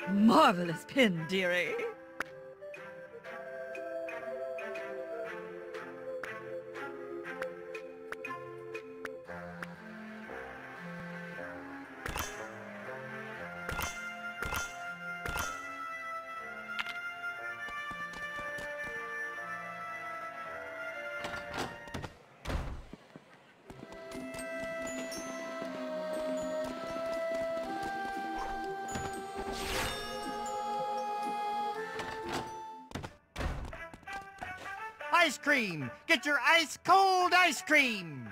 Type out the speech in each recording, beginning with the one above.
Marvelous pin, dearie. Ice cream! Get your ice-cold ice cream!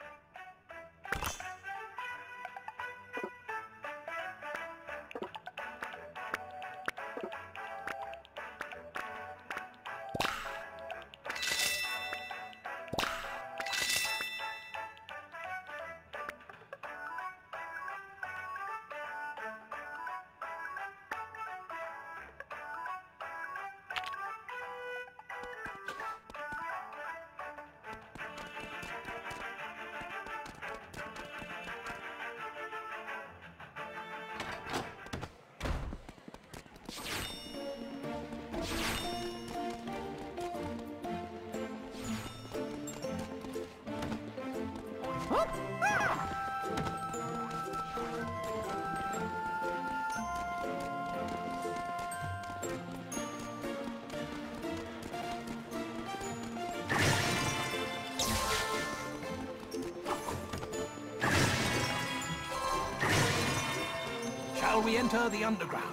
Shall we enter the underground?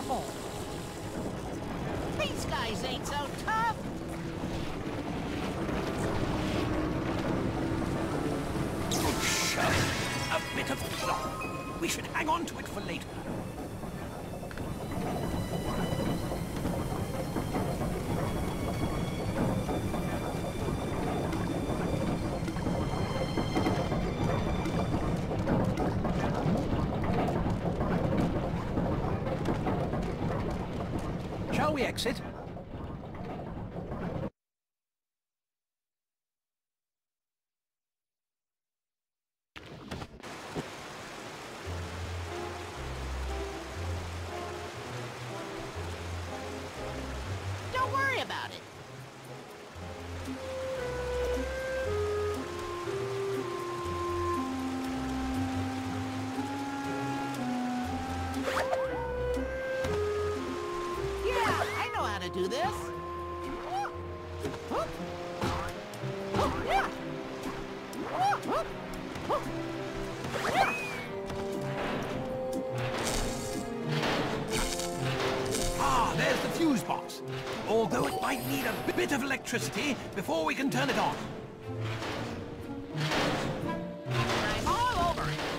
fall. These guys ain't so tough. Good show. A bit of cloth. We should hang on to it for later. Shall we exit? Don't worry about it. Yeah, I know how to do this. Yeah. Ah, there's the fuse box. Although it might need a bit of electricity before we can turn it on. I'm all over it.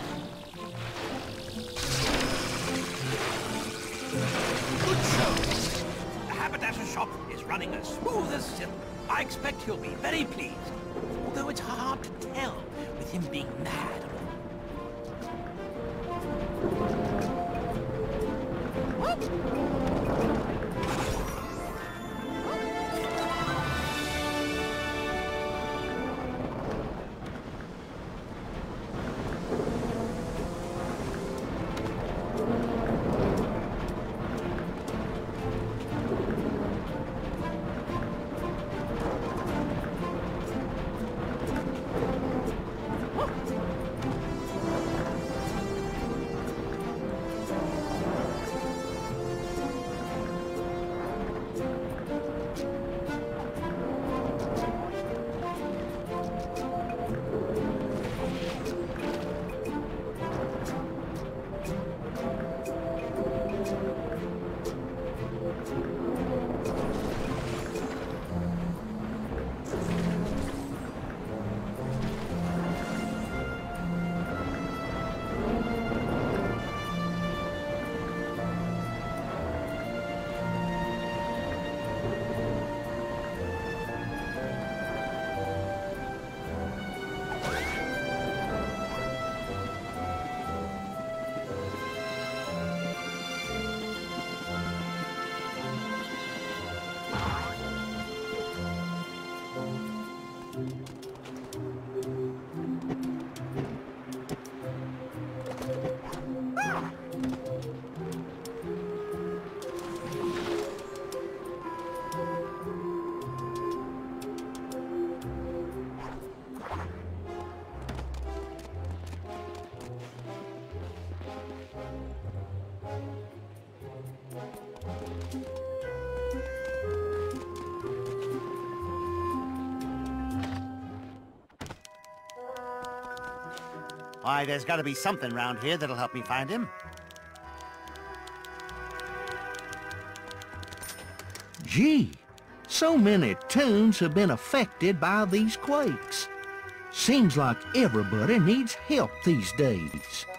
Good show. The haberdasher shop is running as smooth as silk. I expect he'll be very pleased. Although it's hard to tell with him being mad. Why, there's got to be something round here that'll help me find him. Gee, so many tunes have been affected by these quakes. Seems like everybody needs help these days.